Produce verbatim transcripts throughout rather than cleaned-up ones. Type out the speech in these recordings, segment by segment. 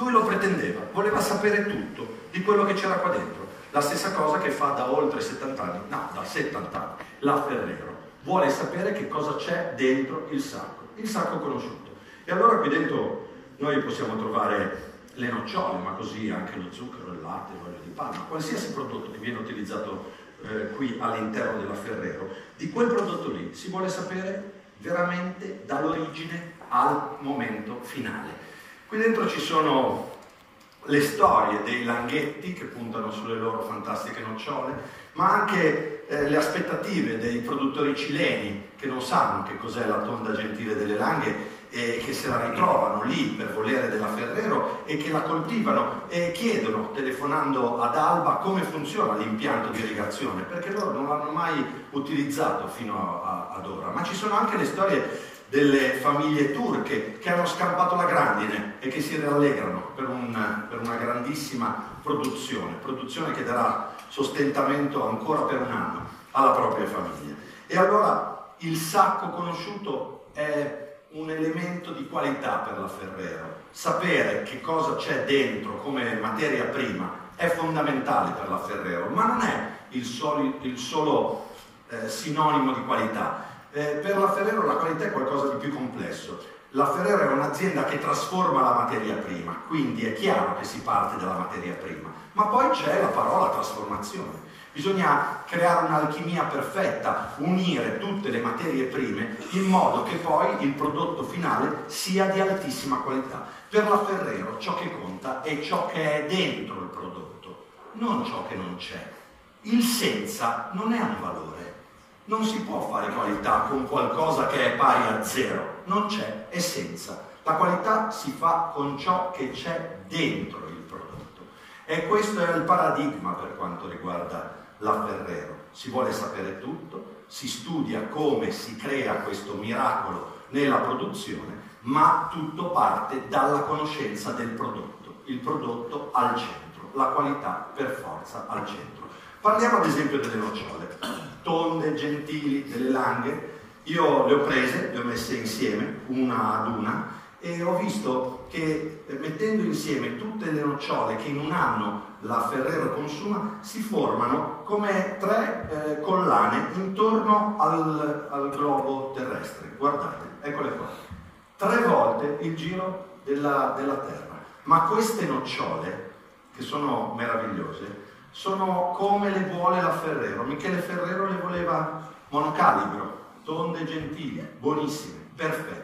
Lui lo pretendeva, voleva sapere tutto di quello che c'era qua dentro. La stessa cosa che fa da oltre settanta anni, no, da settanta anni, la Ferrero. Vuole sapere che cosa c'è dentro il sacco, il sacco conosciuto. E allora qui dentro noi possiamo trovare le nocciole, ma così anche lo zucchero, il latte, l'olio di palma, qualsiasi prodotto che viene utilizzato eh, qui all'interno della Ferrero, di quel prodotto lì si vuole sapere veramente dall'origine al momento finale. Qui dentro ci sono le storie dei langhetti che puntano sulle loro fantastiche nocciole, ma anche eh, le aspettative dei produttori cileni che non sanno che cos'è la tonda gentile delle Langhe e che se la ritrovano lì per volere della Ferrero e che la coltivano e chiedono, telefonando ad Alba, come funziona l'impianto di irrigazione, perché loro non l'hanno mai utilizzato fino a, a, ad ora. Ma ci sono anche le storie delle famiglie turche che hanno scampato la grandine e che si rallegrano per, un, per una grandissima produzione, produzione che darà sostentamento ancora per un anno alla propria famiglia. E allora il sacco conosciuto è un elemento di qualità per la Ferrero. Sapere che cosa c'è dentro come materia prima è fondamentale per la Ferrero, ma non è il solo, il solo eh, sinonimo di qualità. Eh, per la Ferrero la qualità è qualcosa di più complesso. La Ferrero è un'azienda che trasforma la materia prima, quindi è chiaro che si parte dalla materia prima, ma poi c'è la parola trasformazione. Bisogna creare un'alchimia perfetta, unire tutte le materie prime in modo che poi il prodotto finale sia di altissima qualità. Per la Ferrero ciò che conta è ciò che è dentro il prodotto, non ciò che non c'è. Il senza non è un valore. Non si può fare qualità con qualcosa che è pari a zero, non c'è, è senza. La qualità si fa con ciò che c'è dentro il prodotto. E questo è il paradigma per quanto riguarda la Ferrero. Si vuole sapere tutto, si studia come si crea questo miracolo nella produzione, ma tutto parte dalla conoscenza del prodotto, il prodotto al centro, la qualità per forza al centro. Parliamo ad esempio delle nocciole, tonde, gentili, delle Langhe. Io le ho prese, le ho messe insieme, una ad una, e ho visto che eh, mettendo insieme tutte le nocciole che in un anno la Ferrero consuma, si formano come tre eh, collane intorno al, al globo terrestre. Guardate, eccole qua. Tre volte il giro della, della Terra. Ma queste nocciole, che sono meravigliose, sono come le vuole la Ferrero. Michele Ferrero le voleva monocalibro, tonde, gentili, buonissime, perfette.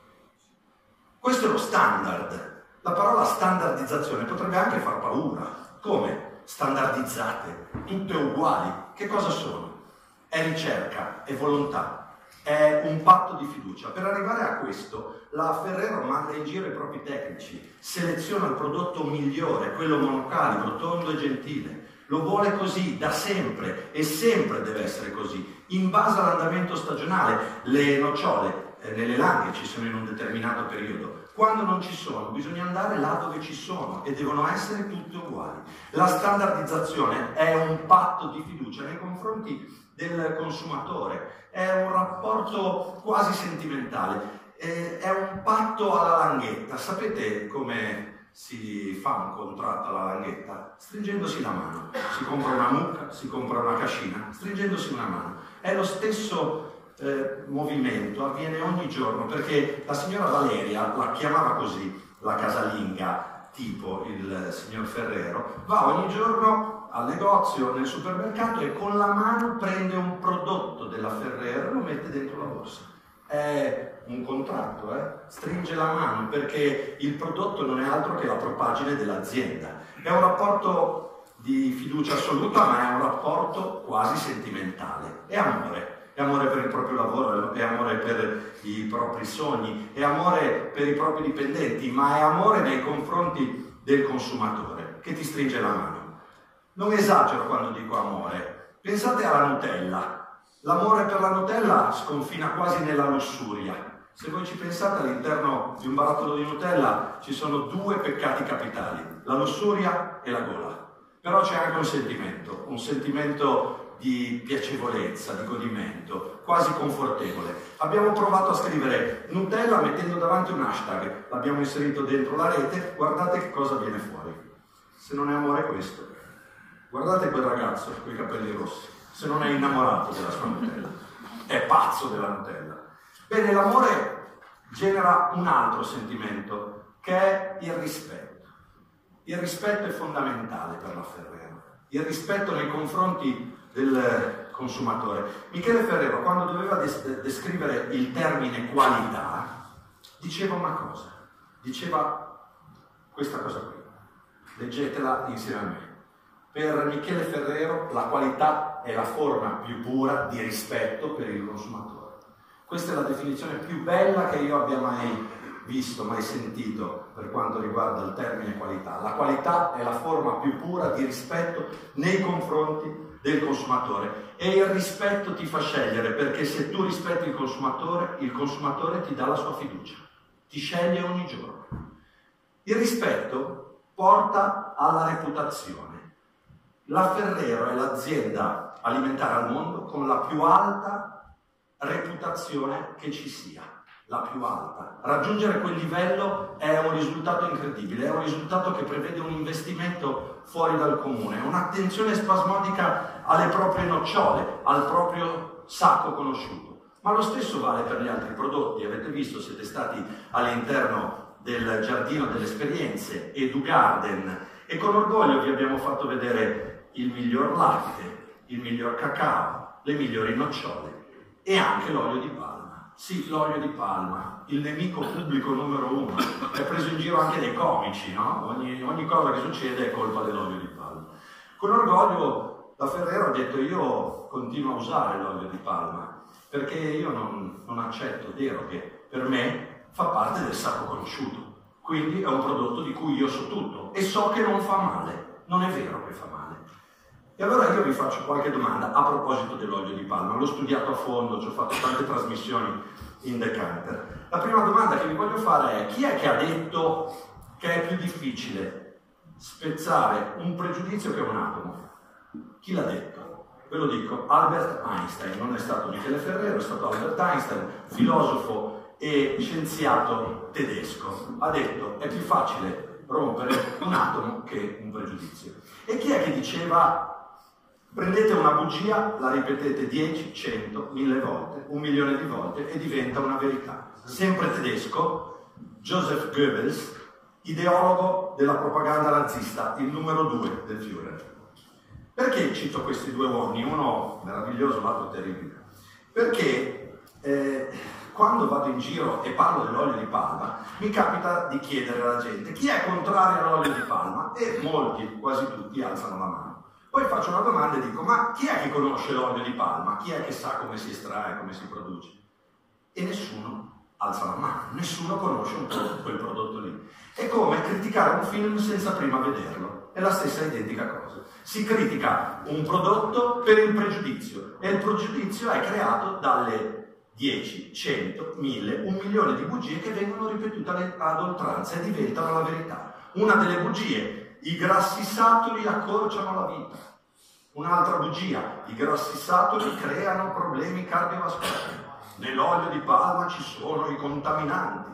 Questo è lo standard. La parola standardizzazione potrebbe anche far paura. Come? Standardizzate, tutte uguali. Che cosa sono? È ricerca, è volontà, è un patto di fiducia. Per arrivare a questo, la Ferrero manda in giro i propri tecnici, seleziona il prodotto migliore, quello monocalibro, tondo e gentile. Lo vuole così, da sempre, e sempre deve essere così, in base all'andamento stagionale. Le nocciole eh, nelle Langhe ci sono in un determinato periodo. Quando non ci sono, bisogna andare là dove ci sono e devono essere tutte uguali. La standardizzazione è un patto di fiducia nei confronti del consumatore, è un rapporto quasi sentimentale, è un patto alla Langhetta. Sapete come si fa un contratto alla Langhetta? Stringendosi la mano. Si compra una mucca, si compra una cascina, stringendosi una mano. È lo stesso eh, movimento, avviene ogni giorno, perché la signora Valeria, la chiamava così, la casalinga, tipo il signor Ferrero, va ogni giorno al negozio, nel supermercato, e con la mano prende un prodotto della Ferrero e lo mette dentro la borsa. È un contratto, eh? Stringe la mano, perché il prodotto non è altro che la propagine dell'azienda. È un rapporto di fiducia assoluta, ma è un rapporto quasi sentimentale. È amore. È amore per il proprio lavoro, è amore per i propri sogni, è amore per i propri dipendenti, ma è amore nei confronti del consumatore che ti stringe la mano. Non esagero quando dico amore. Pensate alla Nutella. L'amore per la Nutella sconfina quasi nella lussuria. Se voi ci pensate, all'interno di un barattolo di Nutella ci sono due peccati capitali, la lussuria e la gola. Però c'è anche un sentimento, un sentimento di piacevolezza, di godimento, quasi confortevole. Abbiamo provato a scrivere Nutella mettendo davanti un hashtag, l'abbiamo inserito dentro la rete, guardate che cosa viene fuori. Se non è amore questo, guardate quel ragazzo con i capelli rossi, se non è innamorato della sua Nutella, è pazzo della Nutella. Bene, l'amore genera un altro sentimento, che è il rispetto. Il rispetto è fondamentale per la Ferrero, il rispetto nei confronti del consumatore. Michele Ferrero, quando doveva des- descrivere il termine qualità, diceva una cosa, diceva questa cosa qui, leggetela insieme a me. Per Michele Ferrero la qualità è la forma più pura di rispetto per il consumatore. Questa è la definizione più bella che io abbia mai visto, mai sentito per quanto riguarda il termine qualità. La qualità è la forma più pura di rispetto nei confronti del consumatore, e il rispetto ti fa scegliere, perché se tu rispetti il consumatore, il consumatore ti dà la sua fiducia, ti sceglie ogni giorno. Il rispetto porta alla reputazione. La Ferrero è l'azienda alimentare al mondo con la più alta reputazione che ci sia, la più alta. Raggiungere quel livello è un risultato incredibile, è un risultato che prevede un investimento fuori dal comune, un'attenzione spasmodica alle proprie nocciole, al proprio sacco conosciuto. Ma lo stesso vale per gli altri prodotti. Avete visto, siete stati all'interno del giardino delle esperienze Edu Garden e con orgoglio vi abbiamo fatto vedere il miglior latte, il miglior cacao, le migliori nocciole e anche l'olio di palma. Sì, l'olio di palma, il nemico pubblico numero uno, è preso in giro anche dai comici, no? Ogni, ogni cosa che succede è colpa dell'olio di palma. Con orgoglio la Ferrero ha detto: io continuo a usare l'olio di palma perché io non, non accetto deroghe, per me fa parte del sacco conosciuto, quindi è un prodotto di cui io so tutto e so che non fa male, non è vero che fa male. E allora io vi faccio qualche domanda a proposito dell'olio di palma. L'ho studiato a fondo, ci ho fatto tante trasmissioni in Decanter. La prima domanda che vi voglio fare è: chi è che ha detto che è più difficile spezzare un pregiudizio che un atomo? Chi l'ha detto? Ve lo dico, Albert Einstein. Non è stato Michele Ferrero, è stato Albert Einstein, filosofo e scienziato tedesco. Ha detto: è più facile rompere un atomo che un pregiudizio. E chi è che diceva: prendete una bugia, la ripetete dieci, cento, mille volte, un milione di volte e diventa una verità? Sempre tedesco, Joseph Goebbels, ideologo della propaganda nazista, il numero due del Führer. Perché cito questi due uomini? Uno meraviglioso, l'altro terribile. Perché eh, quando vado in giro e parlo dell'olio di palma, mi capita di chiedere alla gente: chi è contrario all'olio di palma? E molti, quasi tutti, alzano la mano. Poi faccio una domanda e dico: ma chi è che conosce l'olio di palma? Chi è che sa come si estrae, come si produce? E nessuno alza la mano, nessuno conosce un po' quel prodotto lì. È come criticare un film senza prima vederlo, è la stessa identica cosa. Si critica un prodotto per il pregiudizio, e il pregiudizio è creato dalle dieci, cento, mille, un milione di bugie che vengono ripetute ad oltranza e diventano la verità. Una delle bugie: i grassi saturi accorciano la vita. Un'altra bugia: i grassi saturi creano problemi cardiovascolari. Nell'olio di palma ci sono i contaminanti.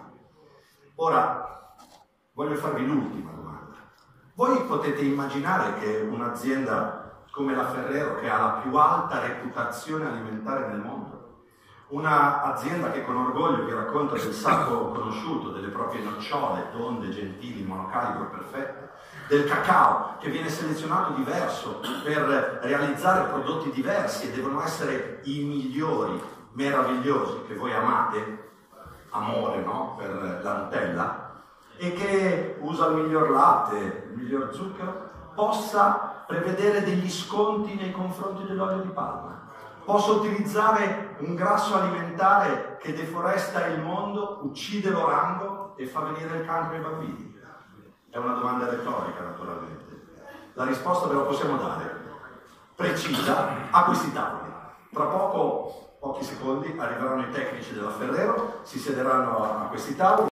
Ora, voglio farvi l'ultima domanda. Voi potete immaginare che un'azienda come la Ferrero, che ha la più alta reputazione alimentare nel mondo, un'azienda che con orgoglio vi racconta del sacco conosciuto, delle proprie nocciole, tonde, gentili, monocalibro perfette, del cacao che viene selezionato diverso per realizzare prodotti diversi e devono essere i migliori, meravigliosi, che voi amate, amore, no? Per la Nutella, e che usa il miglior latte, il miglior zucchero, possa prevedere degli sconti nei confronti dell'olio di palma, possa utilizzare un grasso alimentare che deforesta il mondo, uccide l'orango e fa venire il cancro ai bambini. È una domanda retorica, naturalmente. La risposta ve la possiamo dare, precisa, a questi tavoli. Tra poco, pochi secondi, arriveranno i tecnici della Ferrero, si siederanno a questi tavoli.